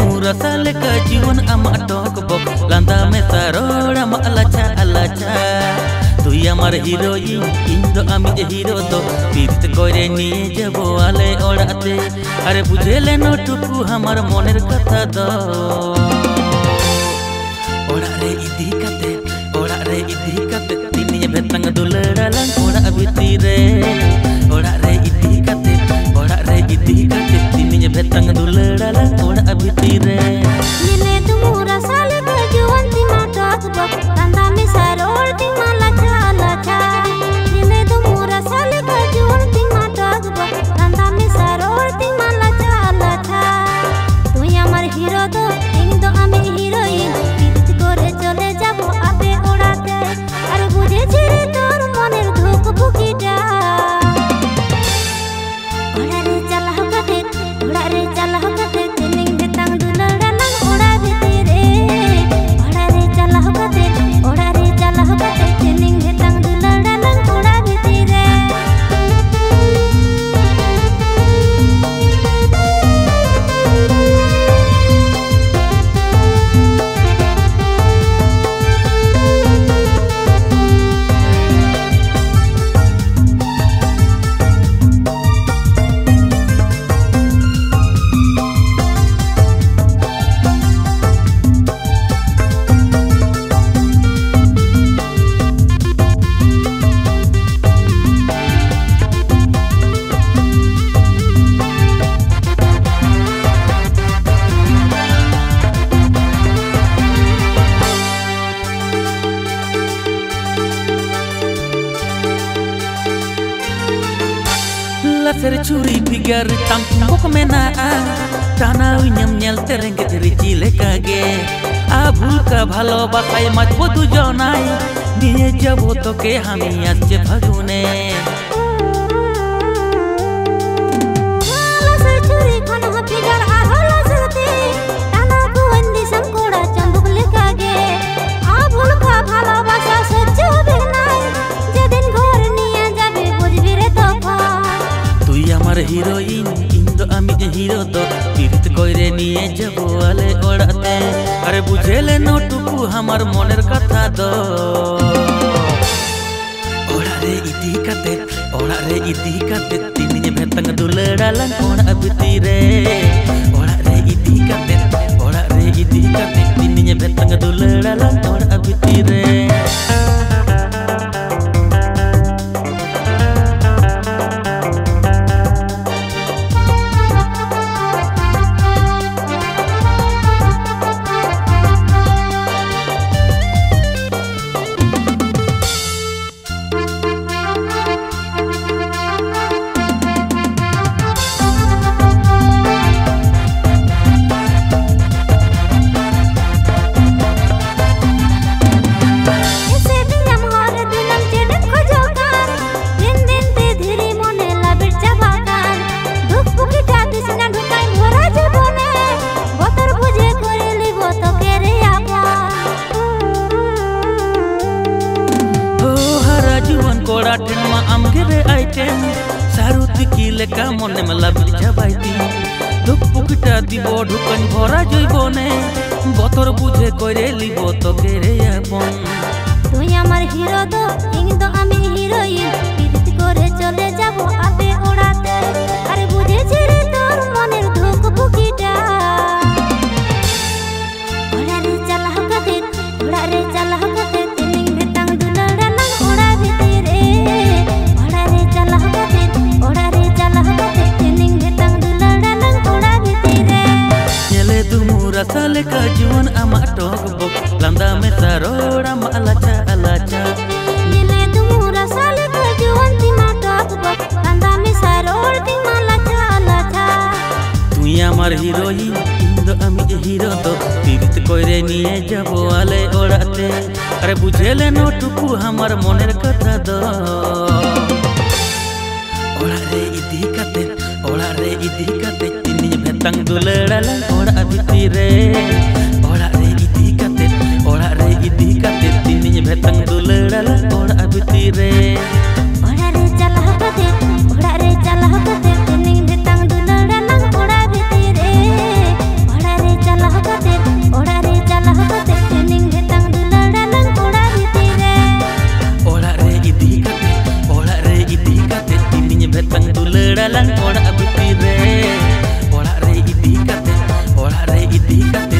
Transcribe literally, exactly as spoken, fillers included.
rasa leka jiwan ama tok bok landa me saror ama alacha alacha tu amar heroin indo ami je hero to pirit kore niye jabo ale orate are bujhele no tuku hamar moner katha do ora re idi kate ora re idi kate tiniye betang duladalang ora abiti re ora re idi kate ora re idi kate tiniye betang duladalang ora abiti re nile tumura sale kajuan tima tok bok tanda me saror tima lacha lacha nile tumura sale kajuan tima tok bok tanda me saror tima lacha lacha tu amar hero do indo ami heroin pirit kore chole jabo abe orate ar bujhe chire tor moner dhuk bukita ora re chalah kate ora re chalah kate tining betang duladalang ora bhitire ora re chalah kate ora re chalah kate tining betang duladalang ora bhitire laser curi pigar tampok mena tana nyam nyel tereng teriji lekage abul ka bhalo basai majbo du jonai niye jabo toke hami asche phagune laser curi khon ha pigar ar holo suti tana kuandi samkoda chambuk lekage abul ka bhalo basa sojjo benai jedin ghor niye jabe bujbi re tokon amar heroin indo ami je hero to pirit koire niye jabo ale orate are bujhele no tuku hamar moner katha do ora re idi kate ora re idi kate tiniye betang duladalang ora abiti re ora re idi kate ora re idi kate tiniye betang duladalang ora abiti re कोड़ा ठेनमा आमगेरे item सारुति की लेका मने मला बिरजा बाइती दुख पुकिटा दिबो ढुकन भरा जइबने बतर बुझे कइरे लिबो तो केरे आपन তুই আমার হিরো তো ইংদো আমি হিরোইন পিরিত করে চলে যাব আবে ওড়াতে আরে বুঝেছি রে তোর মনের ধুক বুকিটা ওড়া রে চালাহ কাতে ওড়া রে চালাহ কাতে তিনিং বেতাং দুলড়ালাং ওড়া ভিতরে ওড়া রে চালাহ কাতে ওড়া রে চালাহ কাতে তিনিং বেতাং দুলড়ালাং ওড়া ভিতরে নেলে তুমুরা সালে কা জীবন আমার টক বক লান্দা মে সারোড়া মালাচা আলাচা nile tumura sale ka juan tima tok bok landa me saror tima lacha lacha তুই আমার হিরোইন ইন্দো আমি যে হিরো তো পিরিত কইরে নিয়ে যাবো আলে ওড়াতে আরে বুঝেলে নটুকু আমার মনের কথা দো ওড়া রে ইদি কাতে ওড়া রে ইদি কাতে তিনি ভেতাং দুলড়ালা ওড়া ভিতরে ওড়া রে ইদি কাতে ওড়া রে ইদি কাতে তিনি ভেতাং দুলড়ালা ওড়া ভিতরে ওড়া রে চালাহ কাতে ওড়া রে চালাহ কাতে তিনিং বেতাং দুলড়ালাং ওড়া ভিতরে ওড়া রে চালাহ tika